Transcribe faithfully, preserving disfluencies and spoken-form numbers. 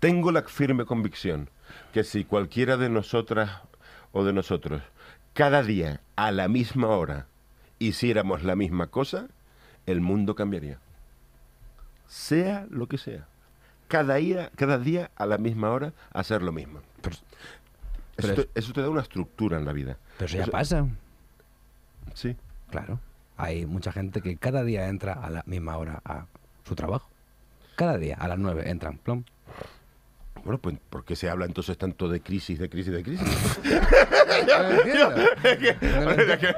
tengo la firme convicción que si cualquiera de nosotras o de nosotros cada día a la misma hora hiciéramos la misma cosa, el mundo cambiaría. Sea lo que sea. Cada día, cada día a la misma hora hacer lo mismo. Pero, eso, pero te, eso te da una estructura en la vida. Pero eso ya Eso- pasa. Sí. Claro. Hay mucha gente que cada día entra a la misma hora a su trabajo. Cada día, a las nueve, entran. Plom. Bueno, pues ¿por qué se habla entonces tanto de crisis, de crisis, de crisis? No lo entiendo. No lo entiendo.